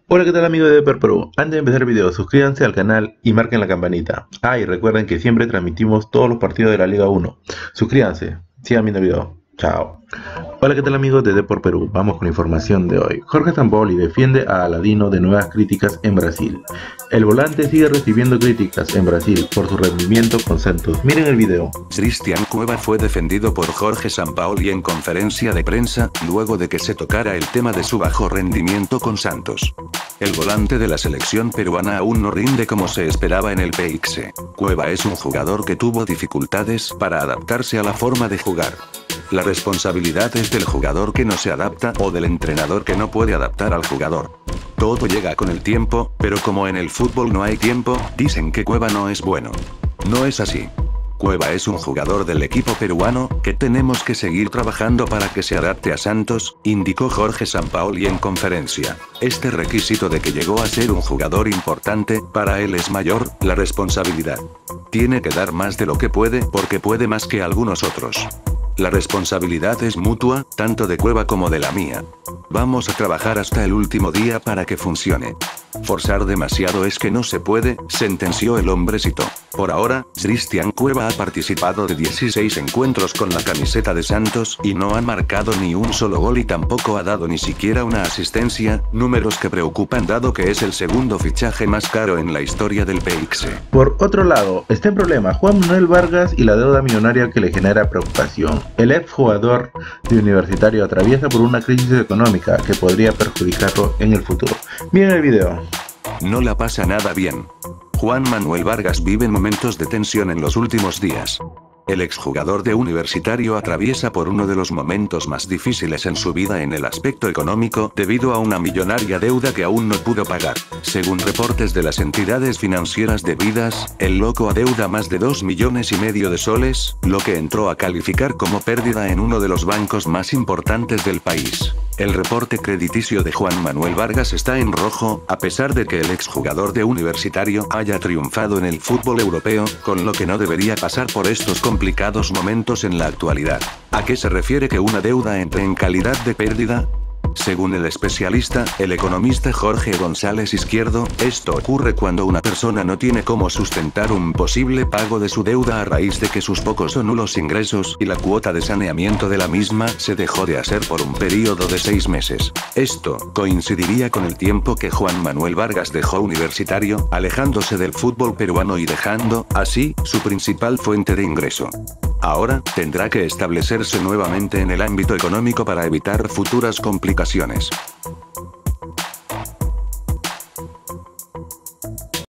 Hola, ¿qué tal amigos de Depor Perú? Antes de empezar el video, suscríbanse al canal y marquen la campanita. Y recuerden que siempre transmitimos todos los partidos de la Liga 1. Suscríbanse, sigan viendo el video. Chao. Hola, ¿qué tal amigos de Depor Perú? Vamos con la información de hoy. Jorge Sampaoli defiende a Aladino de nuevas críticas en Brasil. El volante sigue recibiendo críticas en Brasil por su rendimiento con Santos. Miren el video. Cristian Cueva fue defendido por Jorge Sampaoli en conferencia de prensa, luego de que se tocara el tema de su bajo rendimiento con Santos. El volante de la selección peruana aún no rinde como se esperaba en el PX. Cueva es un jugador que tuvo dificultades para adaptarse a la forma de jugar. La responsabilidad es del jugador que no se adapta o del entrenador que no puede adaptar al jugador. Todo llega con el tiempo, pero como en el fútbol no hay tiempo, dicen que Cueva no es bueno. No es así. Cueva es un jugador del equipo peruano, que tenemos que seguir trabajando para que se adapte a Santos, indicó Jorge Sampaoli en conferencia. Este requisito de que llegó a ser un jugador importante, para él es mayor, la responsabilidad. Tiene que dar más de lo que puede, porque puede más que algunos otros. La responsabilidad es mutua, tanto de Cueva como de la mía. Vamos a trabajar hasta el último día para que funcione. Forzar demasiado es que no se puede, sentenció el hombrecito. Por ahora, Cristian Cueva ha participado de 16 encuentros con la camiseta de Santos y no ha marcado ni un solo gol y tampoco ha dado ni siquiera una asistencia, números que preocupan dado que es el segundo fichaje más caro en la historia del PX. Por otro lado, está en problema Juan Manuel Vargas y la deuda millonaria que le genera preocupación. El ex jugador de Universitario atraviesa por una crisis económica que podría perjudicarlo en el futuro. Miren el video. No la pasa nada bien. Juan Manuel Vargas vive momentos de tensión en los últimos días. El exjugador de Universitario atraviesa por uno de los momentos más difíciles en su vida en el aspecto económico debido a una millonaria deuda que aún no pudo pagar. Según reportes de las entidades financieras debidas, el loco adeuda más de 2,5 millones de soles, lo que entró a calificar como pérdida en uno de los bancos más importantes del país. El reporte crediticio de Juan Manuel Vargas está en rojo, a pesar de que el exjugador de Universitario haya triunfado en el fútbol europeo, con lo que no debería pasar por estos complicados momentos en la actualidad. ¿A qué se refiere que una deuda entre en calidad de pérdida? Según el especialista, el economista Jorge González Izquierdo, esto ocurre cuando una persona no tiene cómo sustentar un posible pago de su deuda a raíz de que sus pocos o nulos ingresos y la cuota de saneamiento de la misma se dejó de hacer por un periodo de 6 meses. Esto coincidiría con el tiempo que Juan Manuel Vargas dejó Universitario, alejándose del fútbol peruano y dejando, así, su principal fuente de ingreso. Ahora, tendrá que establecerse nuevamente en el ámbito económico para evitar futuras complicaciones.